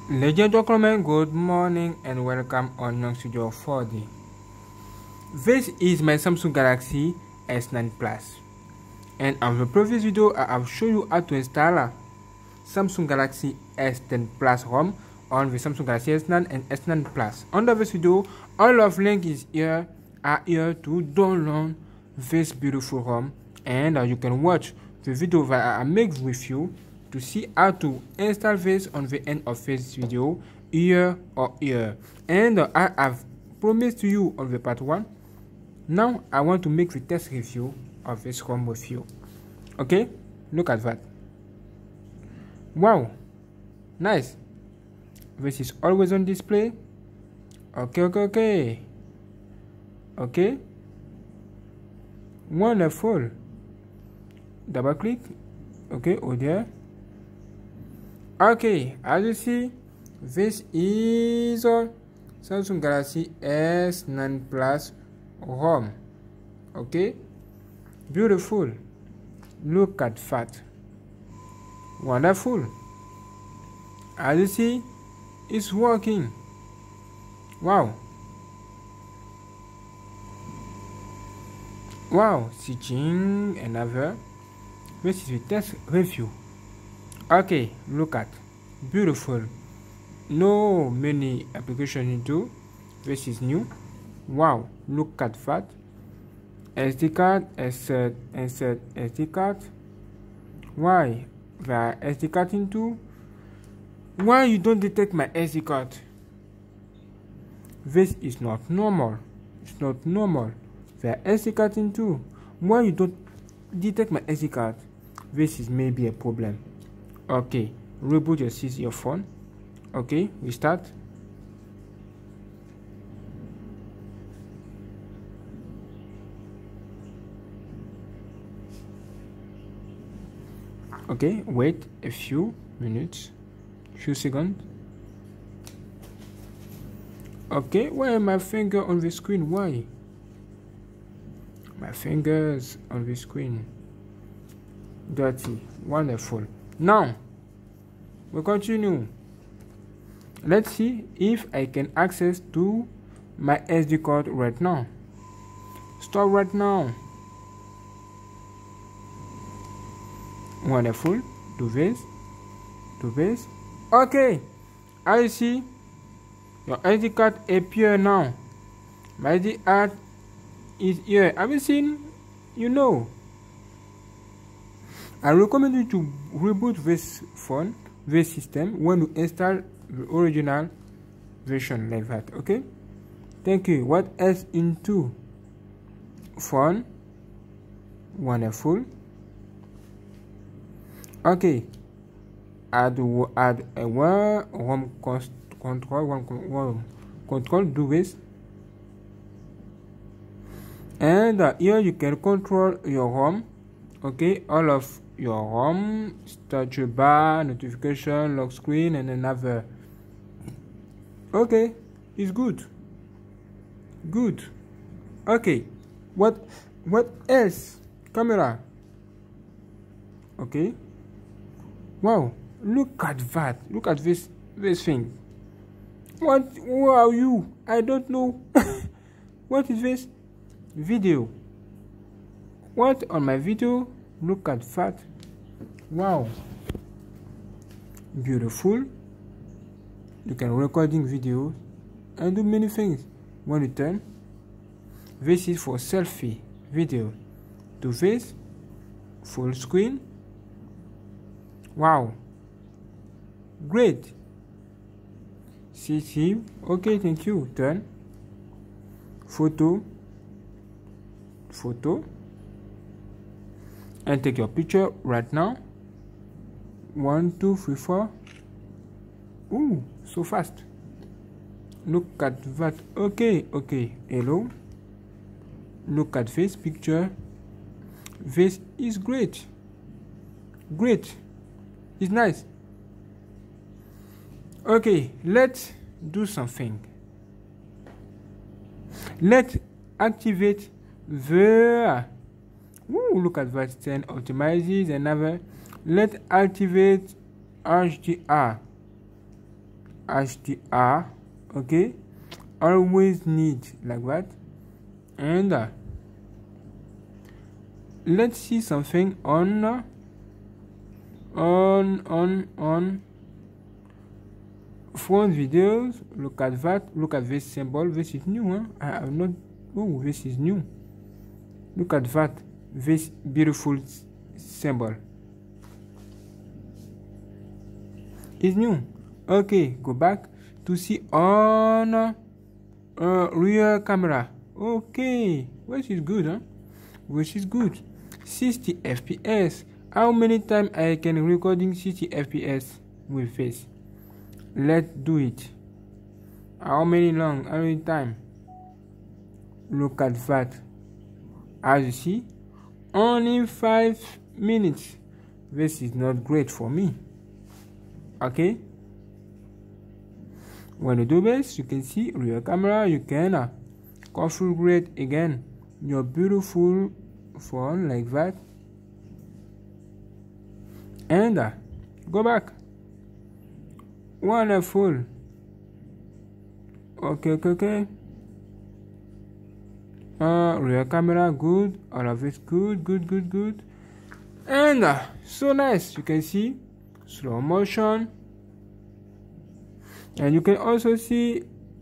Ladies and gentlemen, good morning and welcome on Young Studio 4D. This is my Samsung Galaxy S9 Plus, and on the previous video I have shown you how to install Samsung Galaxy S10 Plus ROM on the Samsung Galaxy S9 and S9 Plus. Under this video, all of link is here are here to download this beautiful ROM, and you can watch the video that I make with you to see how to install this on the end of this video here or here. And I have promised to you on the part 1. Now I want to make the test review of this ROM with you. Okay, look at that. Wow, nice. This is always on display. Okay. Wonderful. Double click. Okay, oh there. Okay, as you see, this is Samsung Galaxy S9 Plus ROM. Okay, beautiful. Look at that. Wonderful. As you see, it's working. Wow. Switching another. This is the test review. Okay, look at, beautiful. No many application into. This is new. Wow, look at that. SD card, insert SD card. Why the SD card into? Why you don't detect my SD card? This is not normal. It's not normal. The SD card into. Why you don't detect my SD card? This is maybe a problem. Okay, reboot your phone. Okay, restart. Okay, wait a few minutes, few seconds. Okay, why am my finger on the screen? Why? My fingers on the screen. Dirty. Wonderful. Now we continue. Let's see if I can access to my SD card right now. Stop right now. Wonderful. Do this. Okay, I see your SD card appear now. My SD card is here. Have you seen? You know, I recommend you to reboot this phone, this system, when you install the original version like that. Okay, thank you. What else into phone? Wonderful. Okay, add a ROM control. Do this, and here you can control your ROM. Okay, all of your ROM, status bar, notification, lock screen, and another. Okay, it's good. Okay, what else? Camera. Okay. Wow, look at that. Look at this thing. Who are you? I don't know. What is this? Video. What on my video? Look at that. Wow, beautiful. You can recording video and do many things. When you turn, this is for selfie video. Do this, full screen. Wow, great. See. Okay, thank you. Turn, photo, and take your picture right now. 1 2 3 4. Ooh, so fast. Look at that. Okay. Hello, look at this picture. This is great. It's nice. Okay, let's do something. Let's activate the look at that. 10 optimizes another. Let's activate HDR. HDR. Okay, always need like that. And let's see something on front videos. Look at that. Look at this symbol. This is new, huh? I have not. Oh, this is new. Look at that. This beautiful symbol is new. Okay, go back to see on rear camera. Okay, which is good, huh? Which is good. 60 fps. How many times I can recording 60 fps with this? Let's do it. How many time? Look at that. As you see, only 5 minutes. This is not great for me. Okay, when you do this, you can see rear camera. You can configure again your beautiful phone like that, and go back. Wonderful. Okay. Rear camera, good. All of it, good. And so nice. You can see slow motion, and you can also see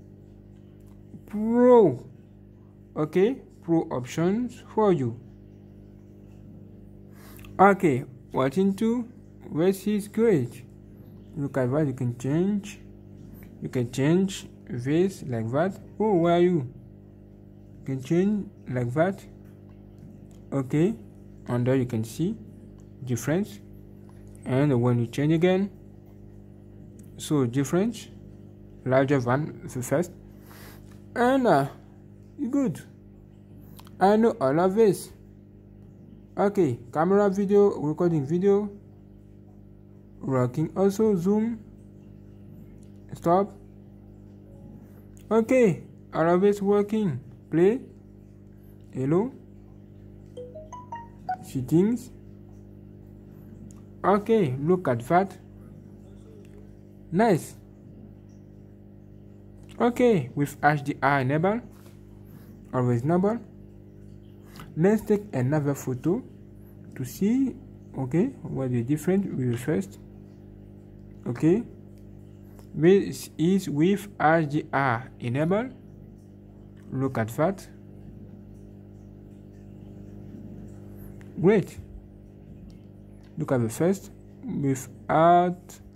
pro. Okay, pro options for you. Okay, watching two. This is great. Look at what you can change. You can change this like that. Oh, where are you? You can change like that. Okay, and there you can see difference. And when you change again, so difference larger than the first. And good. I know all of this. Okay, camera, video, recording video, working, also zoom, stop. Okay, all of this working. Play, hello, settings. Okay, look at that. Nice. Okay, with HDR enabled, always enable. Let's take another photo to see, okay, what is different with the first. Okay, this is with HDR enabled. Look at that. Great. Look at the first without.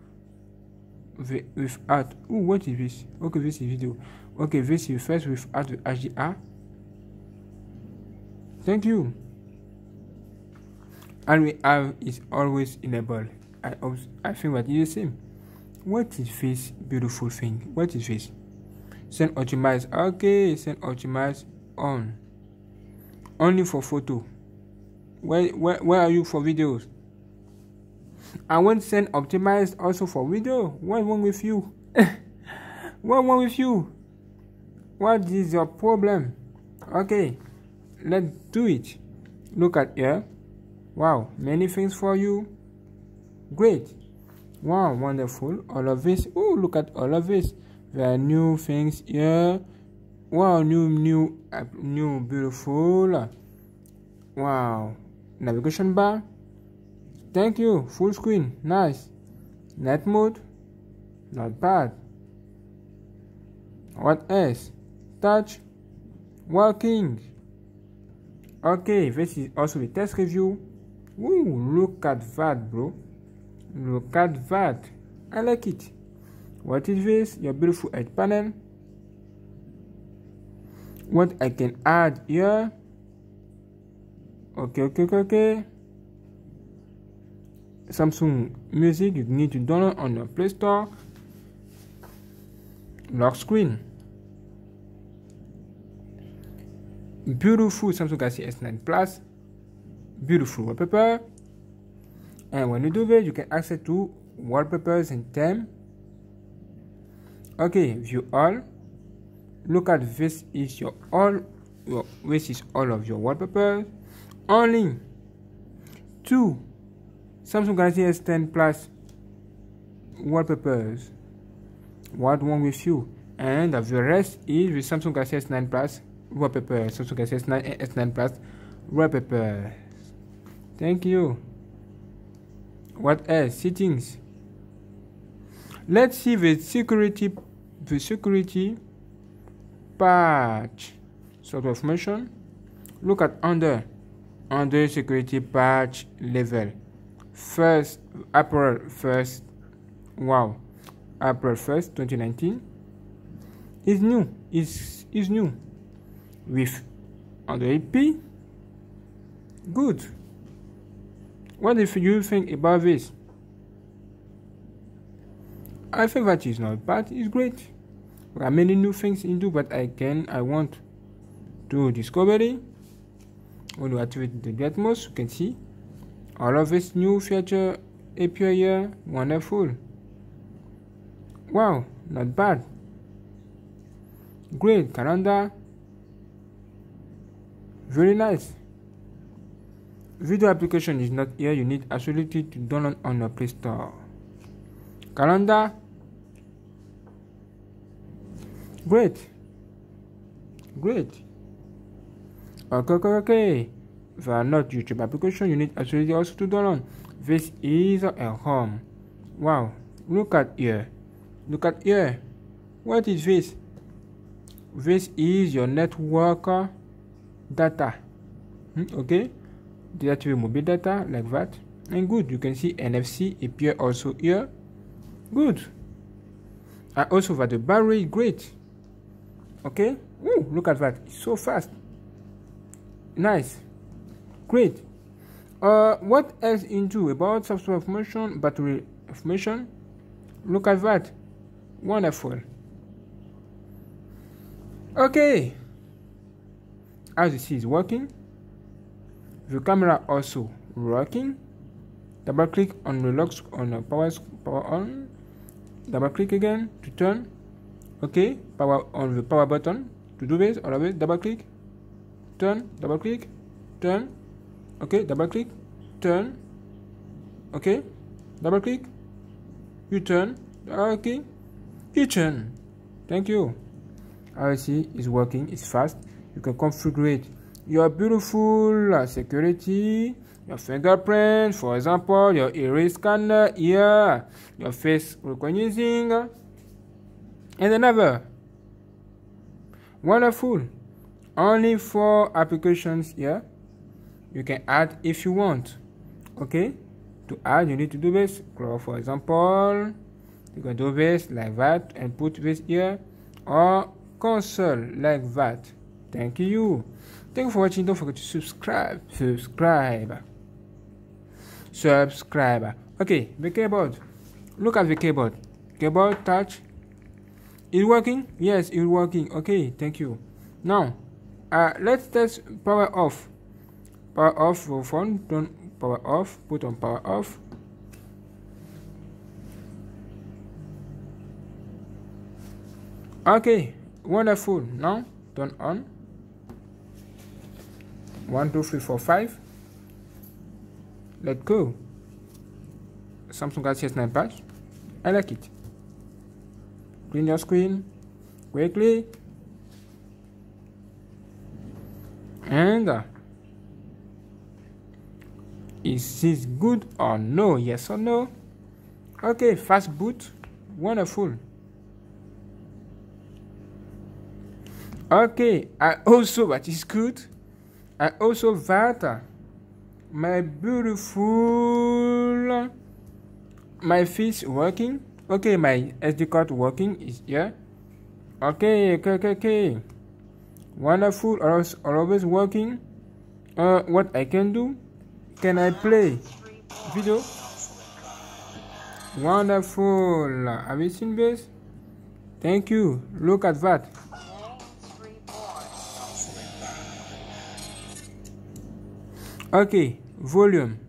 Oh, what is this? Okay, this is video. Okay, this is first without the HDR. Thank you. And we have is always enabled. I think that is the same. What is this beautiful thing? What is this? Send optimize. Okay, send optimize on. Only for photo. Where are you for videos? I want to send optimized also for video. What's wrong with you? What's wrong with you? What is your problem? Okay, let's do it. Look at here. Wow, many things for you. Great. Wow, wonderful. All of this. Oh, look at all of this. There are new things here. Wow, new, beautiful. Wow, navigation bar. Thank you. Full screen. Nice. Night mode. Not bad. What else? Touch. Working. Okay, this is also the test review. Ooh, look at that, bro. Look at that. I like it. What is this? Your beautiful edge panel. What I can add here. Okay. Samsung Music, you need to download on your Play Store. Lock screen. Beautiful Samsung Galaxy S9 Plus. Beautiful wallpaper. And when you do this, you can access to wallpapers and theme. Okay, view all. Look at this is this is all of your wallpapers. Only 2 Samsung Galaxy S10 Plus wallpapers. What wrong with you? And the rest is with Samsung Galaxy S9 Plus wallpaper. Samsung Galaxy S9 and S9 Plus wallpaper. Thank you. What else? Settings. Let's see the security patch sort of information. Look at under security patch level. First, April 1st. Wow, April 1st, 2019 is new. Is new with Android P. Good. What if you think about this? I think that is not bad. It's great. There are many new things into, but I want to discovery. When you activate the Atmos, you can see all of this new feature appear here. Wonderful. Wow, not bad. Great. Calendar. Very nice. Video application is not here. You need absolutely to download on your Play Store. Calendar. Great. Okay. If are not YouTube application, you need absolutely also to download. This is a home. Wow. Look at here. What is this? This is your network data. Okay. Deactivate mobile data like that. And good. You can see NFC appear also here. Good. And also that the battery is great. Okay. Ooh, look at that. It's so fast. Nice. Great. What else into about software information, battery information? Look at that. Wonderful. Okay. As you see, it's working. The camera also working. Double click on the lock on the power on. Double click again to turn. Okay. Power on the power button. To do this, always double click. Turn. Double click. Turn. Okay. Double click. Turn. Okay. Double click. You turn. Okay. You turn. Thank you. As you see, it's working. It's fast. You can configure your beautiful security, your fingerprint, for example, your iris scanner here, your face recognizing, and another. Wonderful. Only 4 applications here. You can add if you want. Okay. To add, you need to do this. For example, you can do this like that and put this here, or console like that. Thank you. Thank you for watching. Don't forget to subscribe. Okay, the keyboard. Look at the keyboard. Keyboard touch. Is working? Yes, it's working. Okay, thank you. Now, let's test power off. Power off for phone. Turn power off. Put on power off. Okay, wonderful. Now turn on. 1, 2, 3, 4, 5. Let's go. Samsung Galaxy S9 Plus. I like it. Clean your screen quickly. And is this good or no? Yes or no? Okay, fast boot. Wonderful. Okay, that is good. I also that my beautiful my face working. Okay, my SD card working is here. Okay. Wonderful. Always working. What I can do? Can I play video? Wonderful. Have you seen this? Thank you. Look at that. Okay, volume.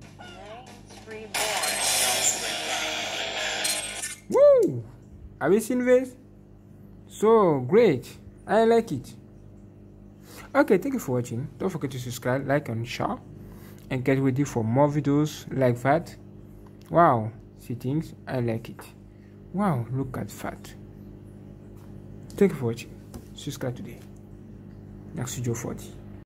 Woo! Have you seen this? So great. I like it. Okay, thank you for watching. Don't forget to subscribe, like, and share. And get ready for more videos like that. Wow, settings. I like it. Wow, look at that. Thank you for watching. Subscribe today. Next Studio 40.